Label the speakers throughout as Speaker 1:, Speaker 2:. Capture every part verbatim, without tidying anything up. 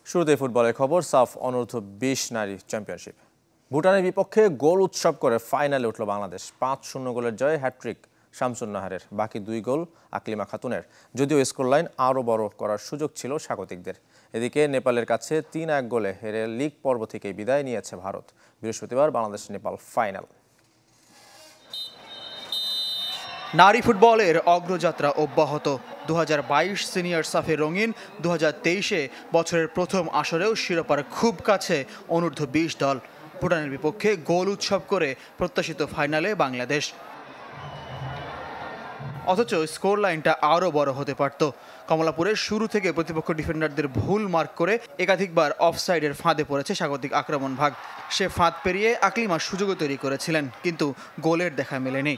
Speaker 1: শুরুতে ফুটবলের খবর। সাফ অনূর্ধ্ব বিশ নারী চ্যাম্পিয়নশিপ ভুটানের বিপক্ষে গোল উৎসব করে ফাইনালে উঠল বাংলাদেশ। পাঁচ শূন্য গোলের জয়ে হ্যাট্রিক শামসুন নাহারের, বাকি দুই গোল আকলিমা খাতুনের। যদিও স্কোর লাইন আরও বড় করার সুযোগ ছিল স্বাগতিকদের। এদিকে নেপালের কাছে তিন এক গোলে হেরে লিগ পর্ব থেকেই বিদায় নিয়েছে ভারত। বৃহস্পতিবার বাংলাদেশ নেপাল ফাইনাল।
Speaker 2: নারী ফুটবলের অগ্রযাত্রা অব্যাহত। দু হাজার বাইশ সিনিয়র সাফে রঙিন, দু হাজার তেইশে বছরের প্রথম আসরেও শিরোপার খুব কাছে অনূর্ধ্ব বিশ দল। ভুটানের বিপক্ষে গোল উৎসব করে প্রত্যাশিত ফাইনালে বাংলাদেশ, অথচ স্কোর লাইনটা আরও বড় হতে পারত। কমলাপুরের শুরু থেকে প্রতিপক্ষ ডিফেন্ডারদের ভুল মার্ক করে একাধিকবার অফসাইডের ফাঁদে পড়েছে স্বাগতিক আক্রমণ ভাগ। সে ফাঁদ পেরিয়ে আকলিমা সুযোগও তৈরি করেছিলেন, কিন্তু গোলের দেখা মেলেনি।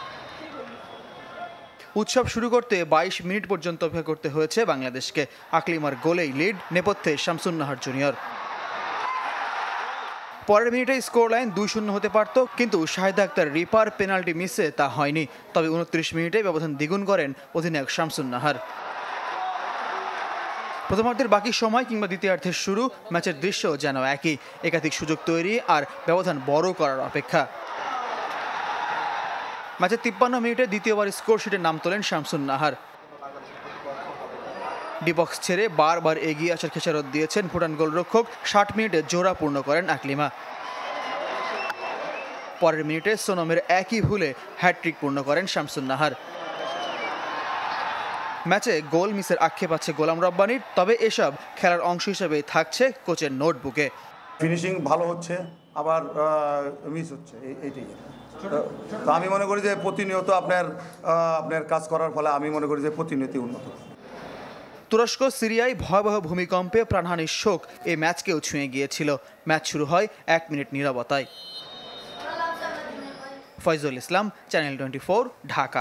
Speaker 2: উৎসব শুরু করতে বাইশ মিনিট পর্যন্ত অপেক্ষা করতে হয়েছে বাংলাদেশকে। আকলিমার গোলেই লিড নেপথ্যে শামসুন নাহার জুনিয়র। পরের মিনিটে স্কোর লাইন দুই শূন্য হতে পারত, কিন্তু শাহিদা আক্তার রিপার পেনাল্টি মিসে তা হয়নি। তবে উনত্রিশ মিনিটে ব্যবধান দ্বিগুণ করেন অধিনায়ক শামসুন নাহার। প্রথমার্ধের বাকি সময় কিংবা দ্বিতীয়ার্ধের শুরু, ম্যাচের দৃশ্য যেন একই। একাধিক সুযোগ তৈরি আর ব্যবধান বড় করার অপেক্ষা। ম্যাচের তিপ্পান্ন মিনিটে দ্বিতীয়বার স্কোরশিটে নাম তোলেন শামসুন নাহার। ডিবক্স ছেড়ে বারবার এগিয়ে আসার খেসারত দিয়েছেন ভুটান গোলরক্ষক। ষাট মিনিটে জোড়া পূর্ণ করেন আকলিমা। পরের মিনিটে সোনমের একই ভুলে হ্যাট্রিক পূর্ণ করেন শামসুন নাহার। ম্যাচে গোল মিসের আক্ষেপ আছে গোলাম রব্বানির, তবে এসব খেলার অংশ হিসেবে থাকছে কোচের নোটবুকে।
Speaker 3: ফিনিশিং ভালো হচ্ছে, আবার মিস হচ্ছে, এইটাই। তো আমি মনে করি যে প্রতিনিয়ত আপনার আপনার কাজ করার ফলে আমি মনে করি যে প্রতিনিয়ত উন্নত।
Speaker 2: তুরস্ক সিরিয়ায় ভয়াবহ ভূমিকম্পে প্রাণহানির শোক এই ম্যাচকেও ছুঁয়ে গিয়েছিল। ম্যাচ শুরু হয় এক মিনিট নীরবতায়। Foyzul Islam, channel twenty four, Dhaka.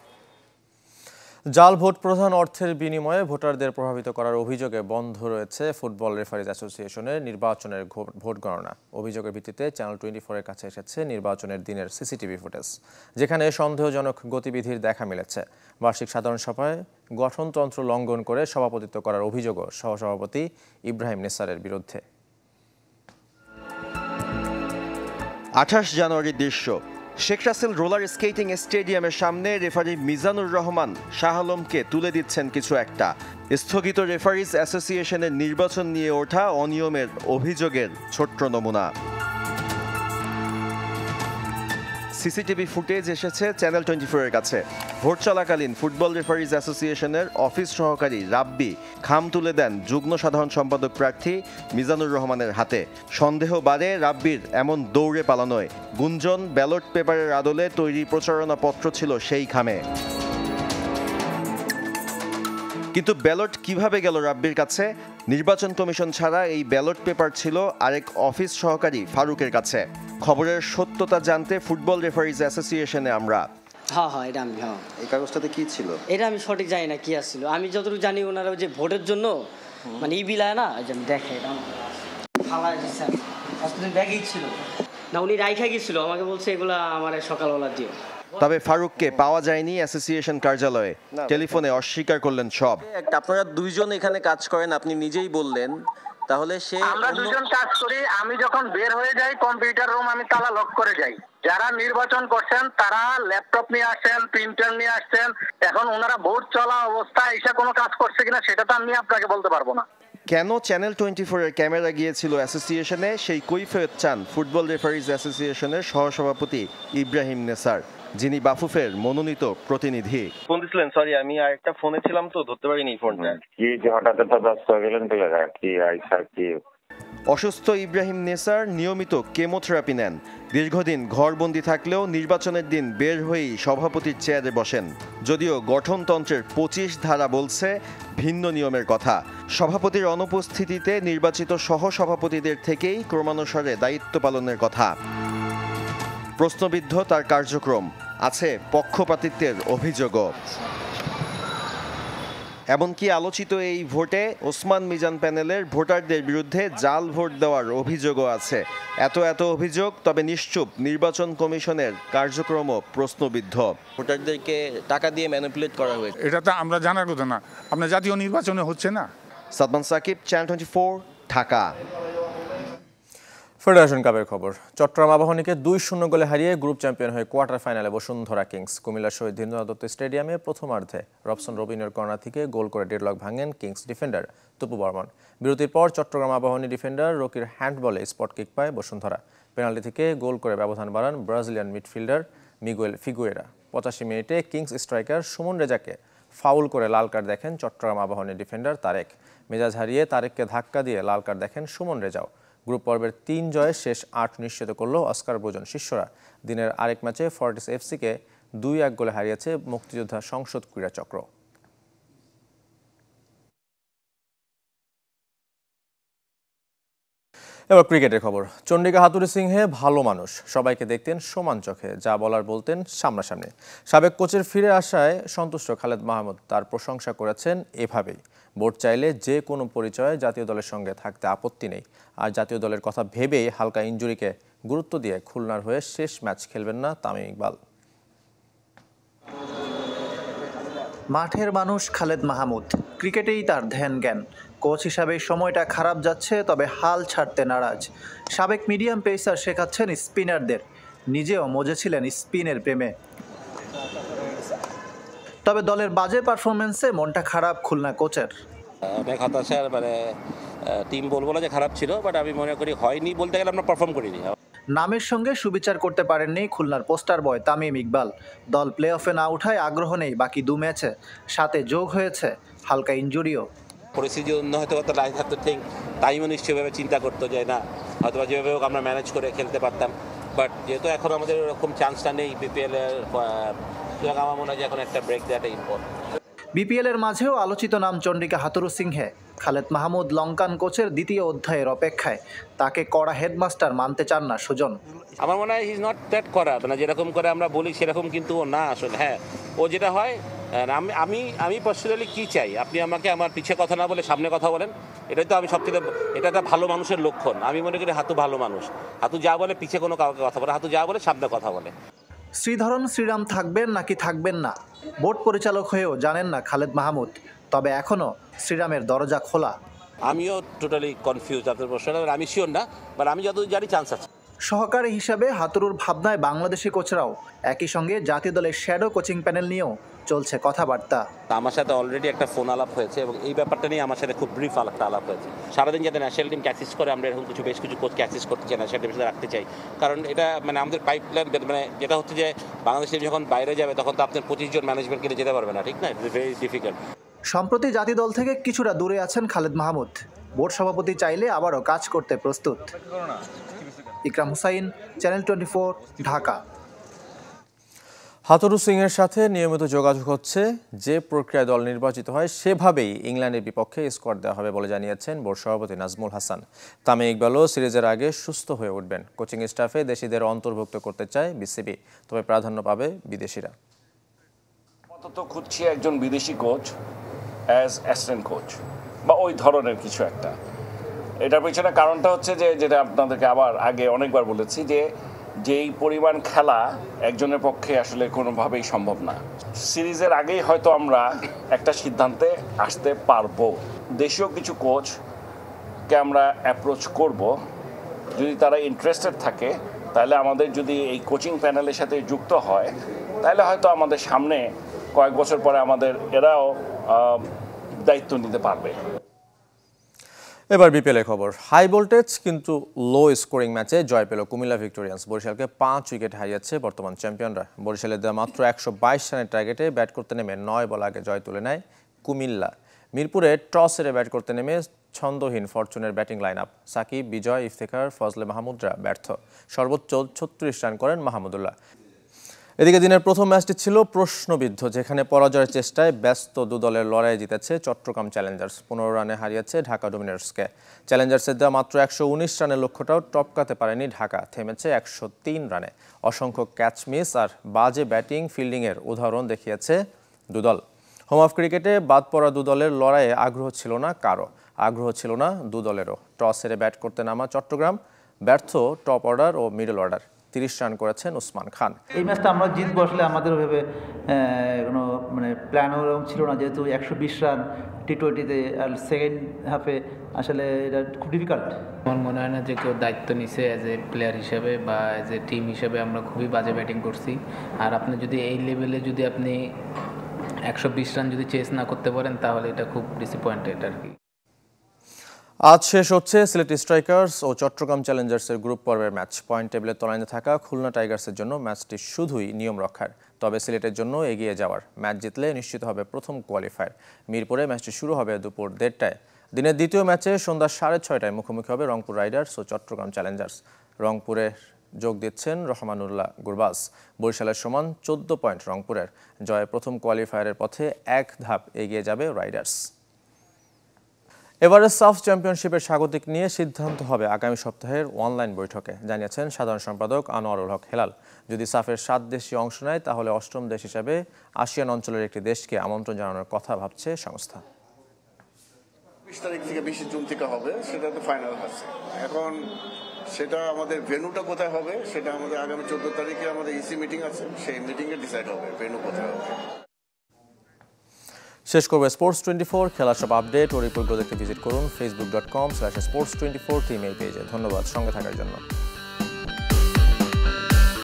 Speaker 1: জাল ভোট প্রধান অর্থের বিনিময়ে ভোটারদের প্রভাবিত করার অভিযোগে বন্ধ রয়েছে ফুটবল রেফারিজ অ্যাসোসিয়েশনের নির্বাচনের ভোট গণনা। অভিযোগের ভিত্তিতে চ্যানেল টোয়েন্টি ফোরের কাছে এসেছে নির্বাচনের দিনের সিসিটিভি ফুটেজ, যেখানে সন্দেহজনক গতিবিধির দেখা মিলেছে। বার্ষিক সাধারণ সভায় গঠনতন্ত্র লঙ্ঘন করে সভাপতিত্ব করার অভিযোগও সহসভাপতি ইব্রাহিম নেসারের বিরুদ্ধে।
Speaker 4: আঠাশ জানুয়ারির দৃশ্য, শেখ রাসেল রোলার স্কেটিং স্টেডিয়ামের সামনে রেফারি মিজানুর রহমান শাহ আলমকে তুলে দিচ্ছেন কিছু একটা। স্থগিত রেফারিজ অ্যাসোসিয়েশনের নির্বাচন নিয়ে ওঠা অনিয়মের অভিযোগের ছোট্ট নমুনা। সিসিটিভি ফুটেজ এসেছে চ্যানেল টোয়েন্টি ফোরের কাছে। ভোট চলাকালীন ফুটবল রেফারিজ অ্যাসোসিয়েশনের অফিস সহকারী রাব্বি খাম তুলে দেন যুগ্ম সাধারণ সম্পাদক প্রার্থী মিজানুর রহমানের হাতে। সন্দেহ বাড়ে রাব্বির এমন দৌড়ে পালানোয়। গুঞ্জন ব্যালট পেপারের আদলে তৈরি প্রচারণা পত্র ছিল সেই খামে। কিন্তু ব্যালট কিভাবে গেল রাব্বির কাছে? নির্বাচন কমিশন ছাড়া এই ব্যালট পেপার ছিল আরেক অফিস সহকারী ফারুকের কাছে। খবরের সত্যতা জানতে ফুটবল রেফারিজ অ্যাসোসিয়েশনে আমরা।
Speaker 5: হ্যাঁ হ্যাঁ এটা আমি হ্যাঁ
Speaker 4: এই কাগজটাতে কি ছিল
Speaker 5: এটা আমি সঠিক জানি না কি আসছিল। আমি যতটুকু জানি ওনারা যে ভোটের জন্য মানে ই বিলায় না, আমি দেখে ফালাই দিচ্ছেন ব্যাগেই ছিল না, উনি রাইখা গিয়েছিল, আমাকে বলছে এগুলা আমার সকালবেলা দিও।
Speaker 4: তবে ফারুককে পাওয়া যায়নি অ্যাসোসিয়েশন কার্যালয়ে। টেলিফোনে অস্বীকার করলেন সব।
Speaker 6: আপনারা দুইজন এখানে কাজ করেন, আপনি নিজেই বললেন, তাহলে সে
Speaker 7: আমরা দুজন কাজ করি। আমি যখন বের হয়ে যাই কম্পিউটার রুম আমি তালা লক করে যাই। যারা নির্বাচন করছেন তারা ল্যাপটপ নিয়ে আসছেন, প্রিন্টার নিয়ে আসছেন। এখন ওনারা ভোট চলা অবস্থায় এসে কোনো কাজ করছে কিনা সেটা তো আমি আপনাকে বলতে পারবো না।
Speaker 4: কেন চ্যানেল টোয়েন্টি ফোরের ক্যামেরা গিয়েছিল অ্যাসোসিয়েশনে, সেই কৈফিয়ত চান ফুটবল রেফারিজ অ্যাসোসিয়েশনের সহসভাপতি ইব্রাহিম নেসার, যিনি বাফুফের মনোনীত প্রতিনিধি।
Speaker 6: ফোন দিছিলেন? সরি, আমি আরেকটা ফোনে ছিলাম তো ধরতে পারিনি ফোনটা।
Speaker 8: কি যে হঠাৎ তো ব্যস্ত হয়ে গেলেন তো কি আইসা কি।
Speaker 4: অসুস্থ ইব্রাহিম নেসার নিয়মিত কেমোথেরাপি নেন। দীর্ঘদিন ঘরবন্দি থাকলেও নির্বাচনের দিন বের হয়েই সভাপতির চেয়ারে বসেন। যদিও গঠনতন্ত্রের পঁচিশ ধারা বলছে ভিন্ন নিয়মের কথা। সভাপতির অনুপস্থিতিতে নির্বাচিত সহসভাপতিদের থেকেই ক্রমানুসারে দায়িত্ব পালনের কথা। প্রশ্নবিদ্ধ তার কার্যক্রম, আছে পক্ষপাতিত্বের অভিযোগও। এমনকি আলোচিত এই ভোটে ওসমান মিজান প্যানেলের ভোটারদের বিরুদ্ধে জাল ভোট দেওয়ার অভিযোগও আছে। এত এত অভিযোগ, তবে নিশ্চুপ নির্বাচন কমিশনের কার্যক্রমও প্রশ্নবিদ্ধ।
Speaker 6: ভোটারদেরকে টাকা দিয়ে ম্যানিপুলেট করা হয়েছে,
Speaker 9: এটা তো আমরা জানার কথা না। আপনার জাতীয় নির্বাচনে হচ্ছে না,
Speaker 4: Sadman Sakib, channel twenty four, Dhaka.
Speaker 1: Federation কাপের খবর। চট্টগ্রাম আবাহনীকে দুই শূন্য গোলে হারিয়ে গ্রুপ চ্যাম্পিয়ন হয়ে কোয়ার্টার ফাইনালে বসুন্ধরা কিংস। কুমিল্লা শহীদ ধীরেন্দ্রনাথ দত্ত স্টেডিয়ামে প্রথমার্ধে রবসন রবিনের কর্নার থেকে গোল করে ডেডলক ভাঙেন কিংস ডিফেন্ডার তপু বর্মন। বিরতির পর চট্টগ্রাম আবাহনী ডিফেন্ডার রকির হ্যান্ডবলে স্পট কিক পায় বসুন্ধরা। পেনাল্টি থেকে গোল করে ব্যবধান বাড়ান ব্রাজিলিয়ান মিডফিল্ডার মিগুয়েল ফিগুয়েরা। পঁচাশি মিনিটে কিংস স্ট্রাইকার সুমন রেজাকে ফাউল করে লাল কার্ড দেখেন চট্টগ্রাম আবাহনী ডিফেন্ডার তারেক। মেজাজ হারিয়ে তারেককে ধাক্কা দিয়ে লাল কার্ড দেখেন সুমন রেজাও। গ্রুপ পর্বের তিন জয়ে শেষ আট নিশ্চিত করল অস্কার ব্রোজন শিষ্যরা। দিনের আরেক ম্যাচে ফর্টিস এফসিকে দুই এক গোলে হারিয়েছে মুক্তিযোদ্ধা সংসদ ক্রীড়া চক্র। এবার ক্রিকেটের খবর। চন্ডিকা হাতুড়ি সিংহে ভালো মানুষ, সবাইকে দেখতেন সমান চোখে, যা বলার বলতেন সামনাসামনি। সাবেক কোচের ফিরে আসায় সন্তুষ্ট খালেদ মাহমুদ তার প্রশংসা করেছেন এভাবেই। বোর্ড চাইলে যে কোনো পরিচয়ে জাতীয় দলের সঙ্গে থাকতে আপত্তি নেই। আর জাতীয় দলের কথা ভেবেই হালকা ইনজুরিকে গুরুত্ব দিয়ে খুলনার হয়ে শেষ ম্যাচ খেলবেন না তামিম ইকবাল।
Speaker 2: মাঠের মানুষ খালেদ মাহমুদ, ক্রিকেটেই তার ধ্যান জ্ঞান। কোচ হিসাবে সময়টা খারাপ যাচ্ছে, তবে হাল ছাড়তে নারাজ। সাবেক মিডিয়াম পেসার শেখাচ্ছেন স্পিনারদের, নিজেও মজেছিলেন স্পিনের প্রেমে। তবে দলের বাজে পারফরমেন্সে মনটা খারাপ খুলনা কোচের।
Speaker 9: অনেক হতাশার, মানে টিম বলবো না যে খারাপ ছিল, বাট আমি মনে করি হয়নি বলতে গেলে আমরা পারফর্ম করিনি।
Speaker 2: নামের সঙ্গে সুবিচার করতে পারেননি খুলনার পোস্টার বয় তামিম ইকবাল। দল প্লে অফে না উঠায় আগ্রহ নেই বাকি দু ম্যাচে, সাথে যোগ হয়েছে হালকা ইনজুরিও।
Speaker 9: পরিস্থিতি অন্য হয়তো হয়তো লাইন থাকতো, ঠিক টাইমও নিশ্চয়ভাবে চিন্তা করতো যে না হয়তো যেভাবে হোক আমরা ম্যানেজ করে খেলতে পারতাম। বাট যেহেতু এখন আমাদের ওরকম চান্সটা নেই বিপিএল এর, আমার মনে হয় যে এখন একটা ব্রেক দেওয়াটা ইম্পর্টেন্ট।
Speaker 2: বিপিএল এর মাঝেও আলোচিত নাম চন্ডিকা হাতুড়ু সিংহে। খালেদ মাহমুদ লঙ্কান কোচের দ্বিতীয় অধ্যায়ের অপেক্ষায়, তাকে কড়া হেডমাস্টার মানতে চান না সুজন।
Speaker 9: আমার মনে হয় হি ইজ নট দ্যাট করা, মানে যেরকম করে আমরা বলি সেরকম কিন্তু ও না আসলে। হ্যাঁ, ও যেটা হয়, আমি আমি আমি পার্সোনালি কী চাই, আপনি আমাকে আমার পিছে কথা না বলে সামনে কথা বলেন, এটাই তো আমি সবচেয়ে, এটা একটা ভালো মানুষের লক্ষণ। আমি মনে করি হাতু ভালো মানুষ, হাতু যা বলে পিছে কোনো কাউকে কথা বলে, হাতু যা বলে সামনে কথা বলে।
Speaker 2: শ্রীধরন শ্রীরাম থাকবেন নাকি থাকবেন না, বোর্ড পরিচালক হয়েও জানেন না খালেদ মাহমুদ। তবে এখনও শ্রীরামের দরজা খোলা।
Speaker 9: আমিও টোটালি কনফিউজ আপনার প্রশ্ন, আমি শিওর না, বাট আমি যতদূর জানি চান্স আছে।
Speaker 2: সহকারী হিসাবে হাতুরুর ভাবনায় বাংলাদেশি কোচরাও, একই সঙ্গে জাতীয় দলের শ্যাডো কোচিং প্যানেল নিয়েও চলছে কথাবার্তা।
Speaker 9: আমার সাথে অলরেডি একটা ফোন আলাপ হয়েছে এবং এই ব্যাপারটা নিয়ে আমার সাথে খুব ব্রিফ একটা আলাপ হয়েছে। সারাদিন যাতে ন্যাশনাল টিম ক্যাসিস করে, আমরা এরকম কিছু বেশ কিছু কোচ ক্যাসিস করতে চাই, ন্যাশনাল টিমের সাথে রাখতে চাই। কারণ এটা মানে আমাদের পাইপলাইন, মানে যেটা হচ্ছে যে বাংলাদেশ টিম যখন বাইরে যাবে তখন তো আপনার পঁচিশ জন ম্যানেজমেন্ট কিনে যেতে পারবে না, ঠিক না? It's very difficult.
Speaker 2: সম্প্রতি জাতীয় দল থেকে কিছুটা দূরে আছেন খালেদ মাহমুদ। বোর্ড সভাপতি চাইলে আবারও কাজ করতে প্রস্তুত। Ikram Hussain, channel twenty four, Dhaka.
Speaker 1: হাতুড়ু সিংয়ের সাথে নিয়মিত যোগাযোগ হচ্ছে। যে প্রক্রিয়ায় দল নির্বাচিত হয় সেভাবেই ইংল্যান্ডের বিপক্ষে স্কোয়াড দেওয়া হবে বলে জানিয়েছেন বোর্ড সভাপতি নাজমুল হাসান। তামিম ইকবালও সিরিজের আগে সুস্থ হয়ে উঠবেন। কোচিং স্টাফে দেশিদের অন্তর্ভুক্ত করতে চায় বিসিবি, তবে প্রাধান্য পাবে বিদেশিরা।
Speaker 10: আপাতত খুঁজছি একজন বিদেশি কোচ অ্যাজ অ্যাসিস্ট্যান্ট কোচ বা ওই ধরনের কিছু একটা। এটার পেছনে কারণটা হচ্ছে যে, যেটা আপনাদেরকে আবার আগে অনেকবার বলেছি, যে যেই পরিমাণ খেলা একজনের পক্ষে আসলে কোনোভাবেই সম্ভব না। সিরিজের আগেই হয়তো আমরা একটা সিদ্ধান্তে আসতে পারবো। দেশীয় কিছু কোচকে আমরা অ্যাপ্রোচ করব, যদি তারা ইন্টারেস্টেড থাকে, তাহলে আমাদের যদি এই কোচিং প্যানেলের সাথে যুক্ত হয়, তাহলে হয়তো আমাদের সামনে কয়েক বছর পরে আমাদের এরাও দায়িত্ব নিতে পারবে।
Speaker 1: এবার বিপিএল এর খবর। হাই ভোল্টেজ কিন্তু লো স্কোরিং ম্যাচে জয় পেল কুমিল্লা ভিক্টোরিয়ান্স। বরিশালকে পাঁচ উইকেট হারিয়েছে বর্তমান চ্যাম্পিয়নরা। বরিশালের দেওয়া মাত্র একশো বাইশ রানের টার্গেটে ব্যাট করতে নেমে নয় বল আগে জয় তুলে নেয় কুমিল্লা। মিরপুরে টস হেরে ব্যাট করতে নেমে ছন্দহীন ফরচুনের batting line up. Sakib, Bijoy, Iftekhar, Fazle মাহমুদরা ব্যর্থ। সর্বোচ্চ ছত্রিশ রান করেন মাহমুদুল্লাহ। এদিকে দিনের প্রথম ম্যাচটি ছিল প্রশ্নবিদ্ধ, যেখানে পরাজয়ের চেষ্টায় ব্যস্ত দু দলের লড়াই জিতেছে চট্টগ্রাম চ্যালেঞ্জার্স। পনেরো রানে হারিয়েছে ঢাকা ডমিনার্সকে। চ্যালেঞ্জার্সের দেওয়া মাত্র একশো উনিশ রানের লক্ষ্যটাও টপকাতে পারেনি ঢাকা, থেমেছে একশো তিন রানে। অসংখ্য ক্যাচ মিস আর বাজে ব্যাটিং ফিল্ডিংয়ের উদাহরণ দেখিয়েছে দুদল। হোম অফ ক্রিকেটে বাদ পড়া দু দলের লড়াইয়ে আগ্রহ ছিল না কারো, আগ্রহ ছিল না দু দলেরও। টস হেরে ব্যাট করতে নামা চট্টগ্রাম ব্যর্থ টপ অর্ডার ও মিডল অর্ডার। তিরিশ রান করেছেন ওসমান খান।
Speaker 11: এই ম্যাচটা আমরা জিতবো আসলে আমাদের ওইভাবে কোনো মানে প্ল্যানও ছিল না, যেহেতু একশো বিশ রান টি টোয়েন্টিতে আর সেকেন্ড হাফে আসলে এটা খুব ডিফিকাল্ট।
Speaker 12: আমার মনে হয় না যে কেউ দায়িত্ব নিছে অ্যাজ এ প্লেয়ার হিসেবে বা অ্যাজ এ টিম হিসেবে আমরা খুবই বাজে ব্যাটিং করছি। আর আপনি যদি এই লেভেলে যদি আপনি একশো বিশ রান যদি চেস না করতে পারেন তাহলে এটা খুব ডিসঅ্যাপয়েন্টেড আর কি।
Speaker 1: আজ শেষ হচ্ছে সিলেট স্ট্রাইকার্স ও চট্টগ্রাম চ্যালেঞ্জার্সের গ্রুপ পর্বের ম্যাচ। পয়েন্ট টেবিলের তলানিতে থাকা খুলনা টাইগার্সের জন্য ম্যাচটি শুধুই নিয়ম রক্ষার, তবে সিলেটের জন্য এগিয়ে যাওয়ার। ম্যাচ জিতলে নিশ্চিত হবে প্রথম কোয়ালিফায়ার। মিরপুরে ম্যাচটি শুরু হবে দুপুর দেড়টায়। দিনের দ্বিতীয় ম্যাচে সন্ধ্যা সাড়ে ছয়টায় মুখোমুখি হবে রংপুর রাইডার্স ও চট্টগ্রাম চ্যালেঞ্জার্স। রংপুরে যোগ দিচ্ছেন রহমানুল্লাহ গুরবাজ। বরিশালের সমান চোদ্দ পয়েন্ট রংপুরের। জয়ে প্রথম কোয়ালিফায়ারের পথে এক ধাপ এগিয়ে যাবে রাইডার্স। এবারে সাফ চ্যাম্পিয়নশিপের স্বাগতিক নিয়ে সিদ্ধান্ত হবে আগামী সপ্তাহের অনলাইন বৈঠকে, জানিয়েছেন সাধারণ সম্পাদক আনোয়ারুল হক হেলাল। যদি সাফের সাত দেশই অংশ নেয় তাহলে অষ্টম দেশ হিসাবে আসিয়ান অঞ্চলের একটি দেশকে আমন্ত্রণ জানানোর কথা ভাবছে সংস্থা।
Speaker 13: বিশ তারিখ থেকে বিশে জুন থেকে হবে, সেটা তো ফাইনাল আছে। এখন সেটা আমাদের ভেন্যুটা কোথায় হবে সেটা আমাদের আগামী চোদ্দ তারিখে আমাদের ইসি মিটিং আছে, সেই মিটিংয়ে ডিসাইড হবে ভেন্যু কোথায় হবে।
Speaker 1: শেষ করবে স্পোর্টস টোয়েন্টি ফোর। খেলার সব আপডেট ও রিপোর্টগুলো দেখতে ভিজিট করুন Facebook dot com slash sports twenty four team এই পেজে। ধন্যবাদ সঙ্গে থাকার জন্য।